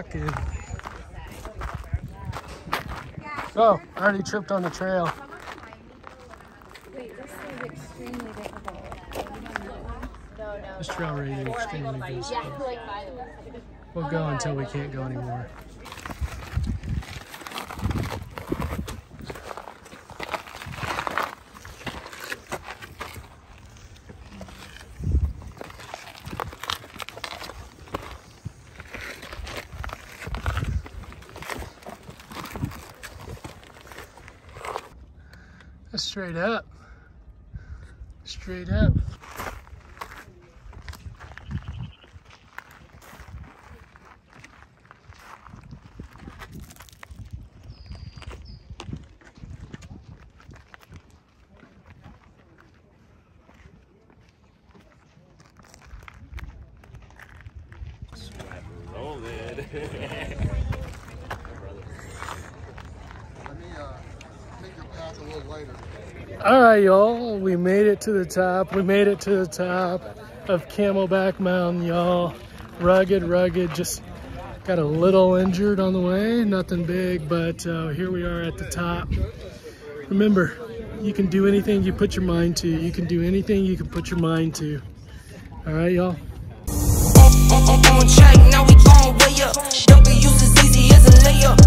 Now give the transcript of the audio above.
walking. Oh, I already tripped on the trail. Wait, this is extremely difficult. This trail right here is extremely difficult. We'll go until we can't go anymore. That's straight up. Straight up. Roll it. All right, y'all, we made it to the top. We made it to the top of Camelback Mountain, y'all. Rugged, just got a little injured on the way, nothing big, but here we are at the top. Remember, you can do anything you put your mind to. You can do anything you can put your mind to. All right, y'all. On track, now we gon' way up. W's as easy as a layup.